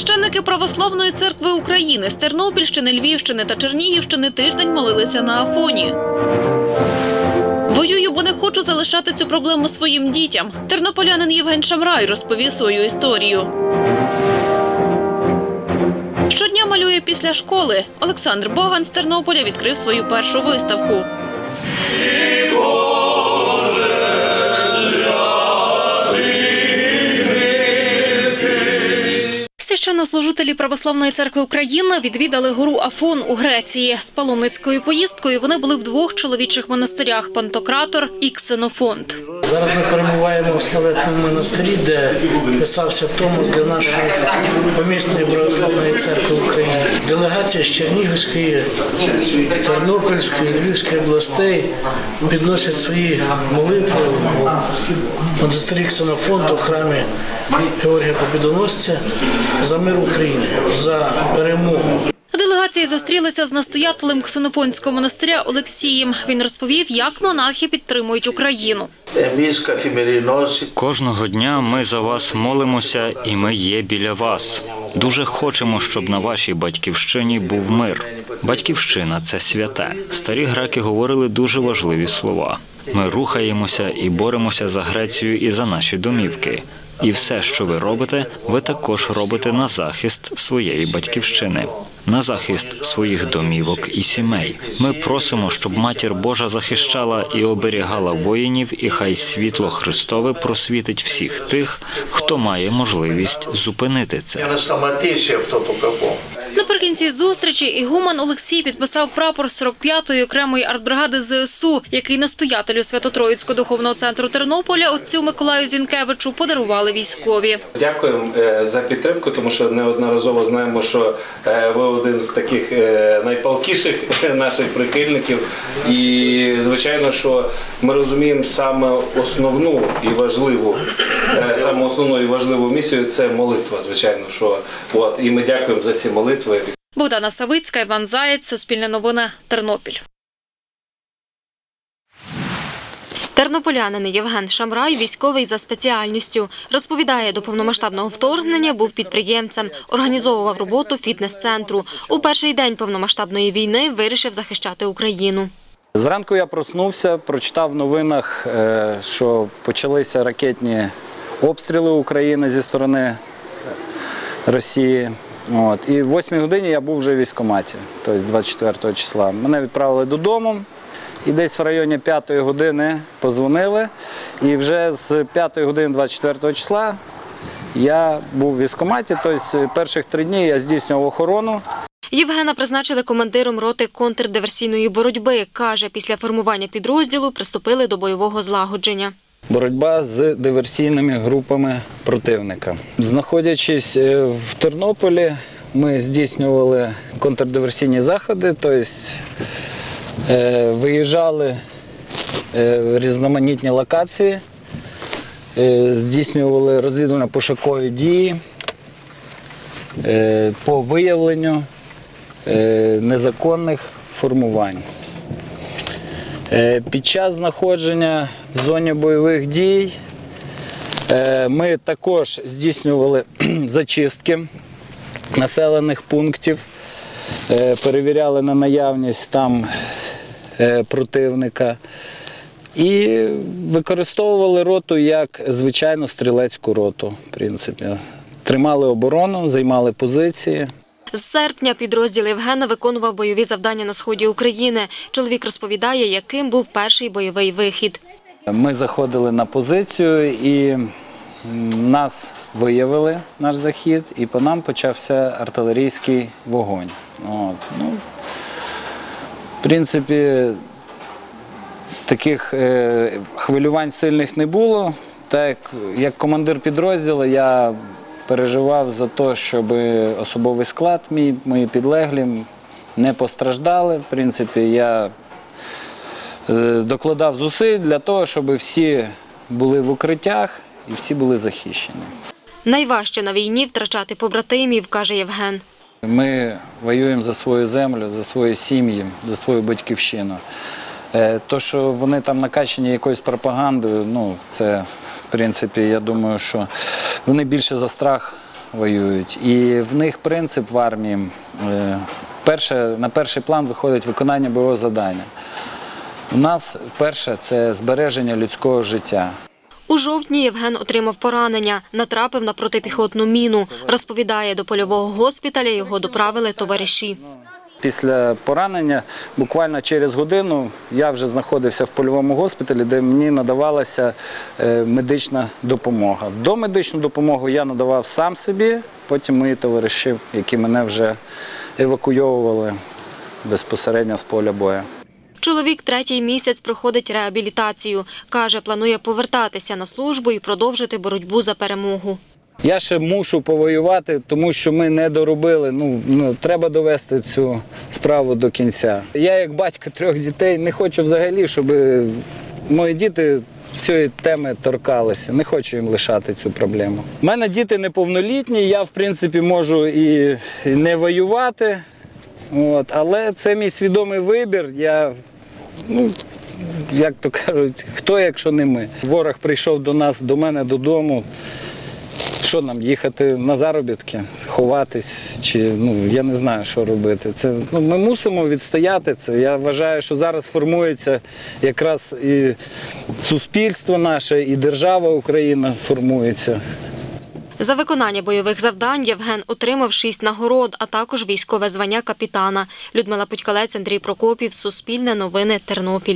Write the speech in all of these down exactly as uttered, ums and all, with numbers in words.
Священники Православної церкви України з Тернопільщини, Львівщини та Чернігівщини тиждень молилися на Афоні. «Воюю, бо не хочу залишати цю проблему своїм дітям». Тернополянин Євген Шамрай розповів свою історію. Щодня малює після школи. Олександр Боган з Тернополя відкрив свою першу виставку. Священнослужителі Православної церкви України відвідали гору Афон у Греції. З паломницькою поїздкою вони були в двох чоловічих монастирях – Пантократор і Ксенофонт. Зараз ми перебуваємо в славетному монастирі, де писався томос для нашої помісної Православної церкви України. Делегація з Чернігівської, Тернопільської, Львівської областей підносять свої молитви в монастирі Ксенофонту, в храмі Георгія Побєдоносця за мир України, за перемогу. Делегації зустрілися з настоятелем Ксенофонтського монастиря Олексієм. Він розповів, як монахи підтримують Україну. Кожного дня ми за вас молимося і ми є біля вас. Дуже хочемо, щоб на вашій батьківщині був мир. Батьківщина – це святе. Старі греки говорили дуже важливі слова. Ми рухаємося і боремося за Грецію і за наші домівки. І все, що ви робите, ви також робите на захист своєї батьківщини, на захист своїх домівок і сімей. Ми просимо, щоб Матір Божа захищала і оберігала воїнів, і хай світло Христове просвітить всіх тих, хто має можливість зупинити це. Наприкінці зустрічі ігумен Олексій підписав прапор сорок п'ятої окремої артбригади зе ес у, який настоятелю Свято-Троїцького духовного центру Тернополя отцю Миколаю Зінкевичу подарували військові. Дякуємо за підтримку, тому що неодноразово знаємо, що ви один з таких найпалкіших наших прихильників. І, звичайно, що ми розуміємо саме основну і важливу, саме основну і важливу місію – це молитва, звичайно. Що, от, і ми дякуємо за ці молитви. Богдана Савицька, Іван Заєць, Суспільне новини, Тернопіль. Тернополянин Євген Шамрай – військовий за спеціальністю. Розповідає, до повномасштабного вторгнення був підприємцем, організовував роботу фітнес-центру. У перший день повномасштабної війни вирішив захищати Україну. Зранку я проснувся, прочитав в новинах, що почалися ракетні обстріли України зі сторони Росії. От. І в восьмій годині я був вже в військкоматі, тобто двадцять четвертого числа. Мене відправили додому, і десь в районі п'ятої години подзвонили. І вже з п'ятої години двадцять четвертого числа я був в військкоматі, тобто перших три дні я здійснював охорону. Євгена призначили командиром роти контрдиверсійної боротьби. Каже, після формування підрозділу приступили до бойового злагодження. Боротьба з диверсійними групами противника. Знаходячись в Тернополі, ми здійснювали контрдиверсійні заходи, тобто виїжджали в різноманітні локації, здійснювали розвідувально-пошукові дії по виявленню незаконних формувань. Під час знаходження в зоні бойових дій ми також здійснювали зачистки населених пунктів, перевіряли на наявність там противника і використовували роту як звичайну стрілецьку роту, в принципі. Тримали оборону, займали позиції. З серпня підрозділ Євгена виконував бойові завдання на сході України. Чоловік розповідає, яким був перший бойовий вихід. Ми заходили на позицію і нас виявили, наш захід, і по нам почався артилерійський вогонь. От. Ну, в принципі, таких е, хвилювань сильних не було. Так, як командир підрозділу я переживав за те, щоб особовий склад мій, мої підлеглі не постраждали. В принципі, я докладав зусиль для того, щоб всі були в укриттях і всі були захищені. Найважче на війні втрачати побратимів, каже Євген. Ми воюємо за свою землю, за свої сім'ї, за свою батьківщину. То, що вони там накачані якоюсь пропагандою, ну, це, в принципі, я думаю, що вони більше за страх воюють, і в них принцип в армії е, перше, на перший план виходить виконання бойового завдання. У нас перше – це збереження людського життя. У жовтні Євген отримав поранення, натрапив на протипіхотну міну. Розповідає, до польового госпіталя його доправили товариші. Після поранення, буквально через годину, я вже знаходився в польовому госпіталі, де мені надавалася медична допомога. Домедичну допомогу я надавав сам собі, потім мої товариші, які мене вже евакуйовували безпосередньо з поля бою. Чоловік третій місяць проходить реабілітацію. Каже, планує повертатися на службу і продовжити боротьбу за перемогу. Я ще мушу повоювати, тому що ми не доробили. Ну, ну, треба довести цю справу до кінця. Я, як батько трьох дітей, не хочу взагалі, щоб мої діти цієї теми торкалися. Не хочу їм лишати цю проблему. У мене діти неповнолітні, я, в принципі, можу і не воювати. От, але це мій свідомий вибір. Я, ну, як то кажуть, хто, якщо не ми. Ворог прийшов до нас, до мене додому. Що нам, їхати на заробітки, ховатись, чи, ну, я не знаю, що робити. Це, ну, ми мусимо відстояти це. Я вважаю, що зараз формується якраз і суспільство наше, і держава Україна формується. За виконання бойових завдань Євген отримав шість нагород, а також військове звання капітана. Людмила Путькалець, Андрій Прокопів, Суспільне новини, Тернопіль.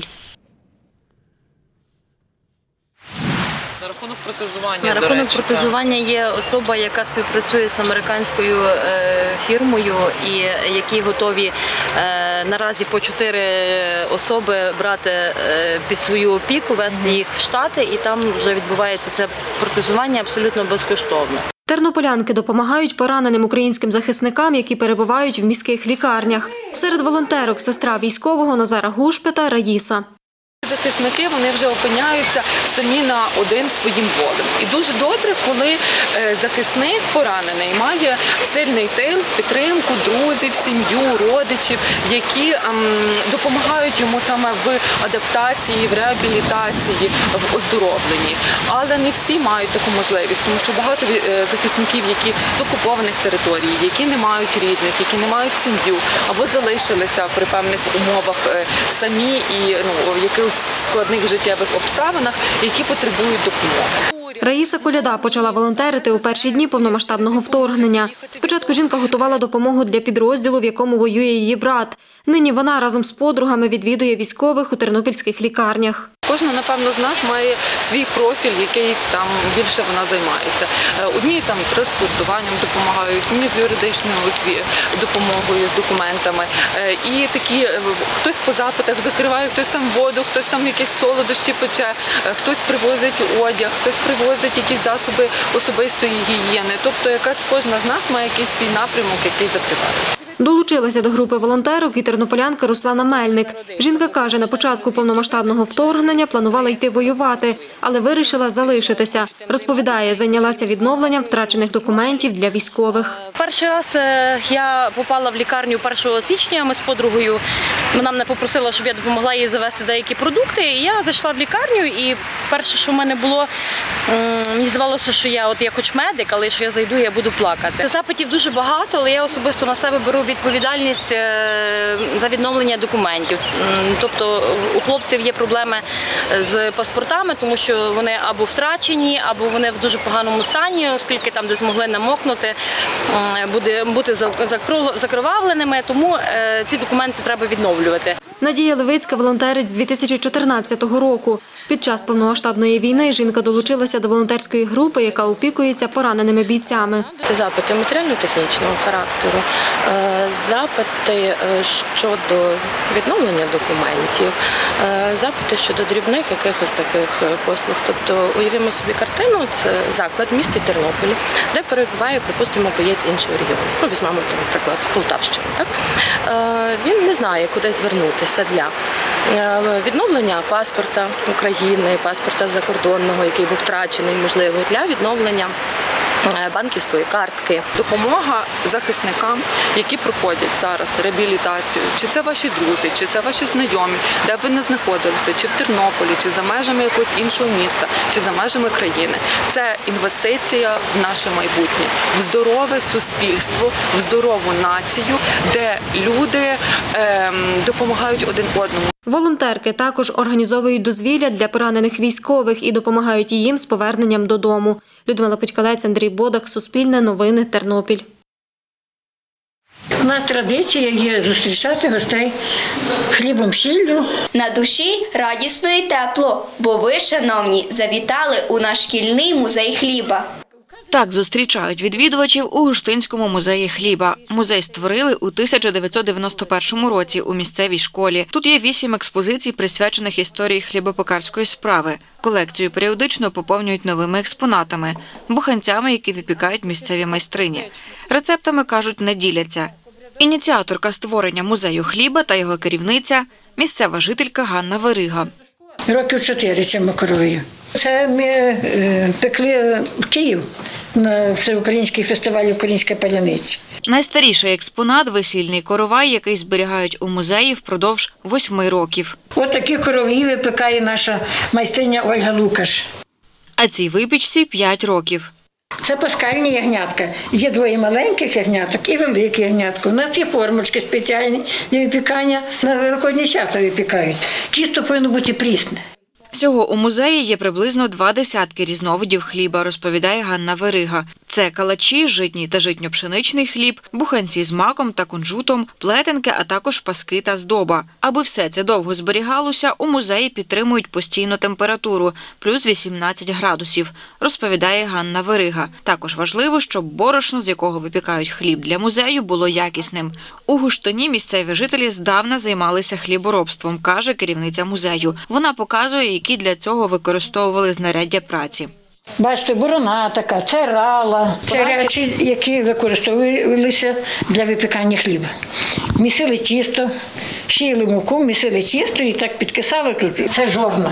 На рахунок протезування, На до рахунок речі, протезування є особа, яка співпрацює з американською е, фірмою і які готові е, наразі по чотири особи брати е, під свою опіку, вести їх в Штати, і там вже відбувається це протезування абсолютно безкоштовно. Тернополянки допомагають пораненим українським захисникам, які перебувають в міських лікарнях. Серед волонтерок сестра військового Назара Гушпета Раїса. Захисники, вони вже опиняються самі на один своїм болем. І дуже добре, коли захисник поранений має сильний тил, підтримку, друзів, сім'ю, родичів, які ем, допомагають йому саме в адаптації, в реабілітації, в оздоровленні. Але не всі мають таку можливість, тому що багато захисників, які з окупованих територій, які не мають рідних, які не мають сім'ю, або залишилися при певних умовах самі і ну, якихось складних життєвих обставинах, які потребують допомоги. Раїса Коляда почала волонтерити у перші дні повномасштабного вторгнення. Спочатку жінка готувала допомогу для підрозділу, в якому воює її брат. Нині вона разом з подругами відвідує військових у тернопільських лікарнях. Кожна, напевно, з нас має свій профіль, який там більше вона займається. Одні там транспортуванням допомагають, ні з юридичною допомогою, з документами. І такі, хтось по запитах закриває, хтось там воду, хтось там якісь солодощі пече, хтось привозить одяг, хтось привозить якісь засоби особистої гігієни. Тобто якась кожна з нас має якийсь свій напрямок, який закриває. Долучилася до групи волонтерок і тернополянка Руслана Мельник. Жінка каже, на початку повномасштабного вторгнення планувала йти воювати, але вирішила залишитися. Розповідає, зайнялася відновленням втрачених документів для військових. Перший раз я попала в лікарню першого січня, ми з подругою, вона мене попросила, щоб я допомогла їй завести деякі продукти, і я зайшла в лікарню, і перше, що в мене було, мені здавалося, що я от я хоч медик, але що я зайду, я буду плакати. Запитів дуже багато, але я особисто на себе беру відповідальність за відновлення документів. Тобто у хлопців є проблеми з паспортами, тому що вони або втрачені, або вони в дуже поганому стані, оскільки там, де змогли намокнути, буде бути закровавленими, тому ці документи треба відновлювати. Надія Левицька волонтерить з дві тисячі чотирнадцятого року. Під час повномасштабної війни жінка долучилася до волонтерської групи, яка опікується пораненими бійцями. Запити матеріально-технічного характеру, запити щодо відновлення документів, запити щодо дрібних якихось таких послуг. Тобто, уявімо собі картину, це заклад в місті Тернополі, де перебуває, припустимо, боєць іншого регіону. Ну, візьмемо, наприклад, Полтавщину. Так? Він не знає, куди звернутися для відновлення паспорта України, паспорта закордонного, який був втрачений, можливо, для відновлення банківської картки. Допомога захисникам, які проходять зараз реабілітацію. Чи це ваші друзі, чи це ваші знайомі, де б ви не знаходилися, чи в Тернополі, чи за межами якогось іншого міста, чи за межами країни. Це інвестиція в наше майбутнє, в здорове суспільство, в здорову націю, де люди ем, допомагають один одному. Волонтерки також організовують дозвілля для поранених військових і допомагають і їм з поверненням додому. Людмила Путькалець, Андрій Бодак, Суспільне новини, Тернопіль. У нас традиція є зустрічати гостей хлібом, сіллю. На душі радісно і тепло, бо ви, шановні, завітали у наш шкільний музей хліба. Так зустрічають відвідувачів у Гуштинському музеї хліба. Музей створили у тисяча дев'ятсот дев'яносто першому році у місцевій школі. Тут є вісім експозицій, присвячених історії хлібопекарської справи. Колекцію періодично поповнюють новими експонатами – буханцями, які випікають місцеві майстрині. Рецептами, кажуть, не діляться. Ініціаторка створення музею хліба та його керівниця – місцева жителька Ганна Верига. Років чотири цьому коровію. Це ми е, пекли в Київ на всеукраїнський фестиваль «Українська паляниця». Найстаріший експонат – весільний коровай, який зберігають у музеї впродовж восьми років. Ось такі коровії випікає наша майстриня Ольга Лукаш. А цій випічці – п'ять років. Це паскальні ягнятка. Є двоє маленьких ягняток і великі ягнятка. У нас є формочки спеціальні для випікання. На великодні свята випікають. Тісто повинно бути прісне. Всього у музеї є приблизно два десятки різновидів хліба, розповідає Ганна Верига. Це калачі, житній та житньо-пшеничний хліб, буханці з маком та кунжутом, плетенки, а також паски та здоба. Аби все це довго зберігалося, у музеї підтримують постійну температуру – плюс вісімнадцять градусів, розповідає Ганна Верига. Також важливо, щоб борошно, з якого випікають хліб для музею, було якісним. У Гуштині місцеві жителі здавна займалися хліборобством, каже керівниця музею. Вона показує, які для цього використовували знаряддя праці. Бачите, борона така, це рала. Це речі, які використовувалися для випікання хліба. Місили тісто, сіяли муку, місили тісто і так підкисали тут. Це жорна.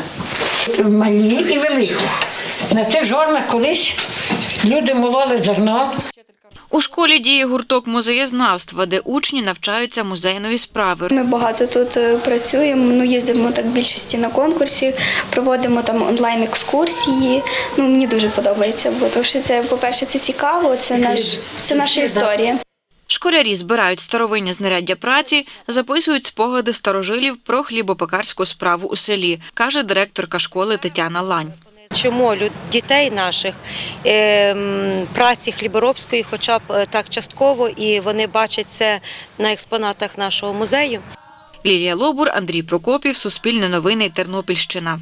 Малі і великі. На цих жорнах колись люди мололи зерно. У школі діє гурток музеєзнавства, де учні навчаються музейної справи. Ми багато тут працюємо, ну, їздимо так більшості на конкурсі, проводимо там онлайн-екскурсії. Ну, мені дуже подобається, бо тому що це, по-перше, це цікаво, це, наш, це наша історія. Школярі збирають старовинні знаряддя праці, записують спогади старожилів про хлібопекарську справу у селі, каже директорка школи Тетяна Лань. Чому дітей наших е, праці хліборобської хоча б так частково, і вони бачать це на експонатах нашого музею. Лілія Лобур, Андрій Прокопів, Суспільне новини, Тернопільщина.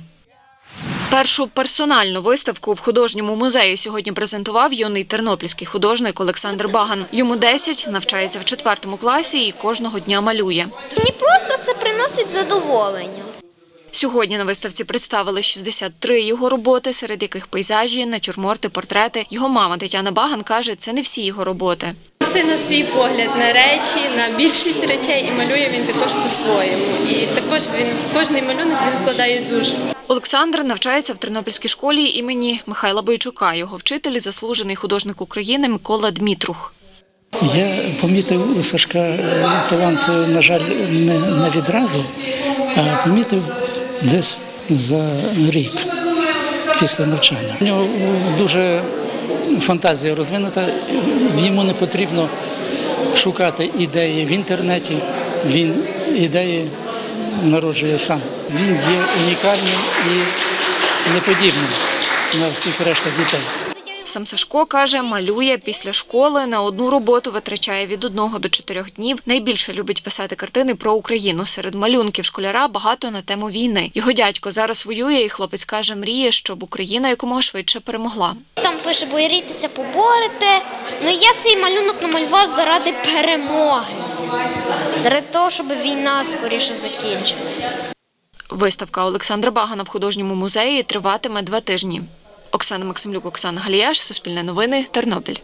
Першу персональну виставку в художньому музеї сьогодні презентував юний тернопільський художник Олександр Баган. Йому десять, навчається в четвертому класі і кожного дня малює. Мені просто це приносить задоволення. Сьогодні на виставці представили шістдесят три його роботи, серед яких пейзажі, натюрморти, портрети. Його мама Тетяна Баган каже, це не всі його роботи. Все на свій погляд, на речі, на більшість речей, і малює він також по-своєму. І також він в кожний малюнок він вкладає душу. Олександр навчається в Тернопільській школі імені Михайла Бойчука. Його вчитель – заслужений художник України Микола Дмитрух. Я помітив у Сашка талант, на жаль, не, не відразу, а помітив десь за рік після навчання. У нього дуже фантазія розвинута, йому не потрібно шукати ідеї в інтернеті, він ідеї народжує сам. Він є унікальним і неподібним на всіх решта дітей. Сам Сашко, каже, малює після школи, на одну роботу витрачає від одного до чотирьох днів. Найбільше любить писати картини про Україну. Серед малюнків школяра багато на тему війни. Його дядько зараз воює і хлопець каже, мріє, щоб Україна якомога швидше перемогла. Там пише, борітеся, поборете. Ну я цей малюнок намалював заради перемоги. Заради того, щоб війна скоріше закінчилась. Виставка Олександра Багана в художньому музеї триватиме два тижні. Оксана Максимлюк, Оксана Галіяш, Суспільне новини, Тернопіль.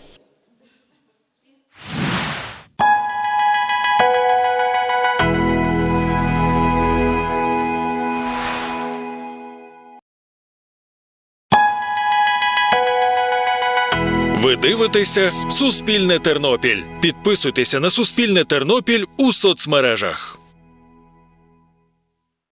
Ви дивитеся Суспільне Тернопіль. Підписуйтеся на Суспільне Тернопіль у соцмережах.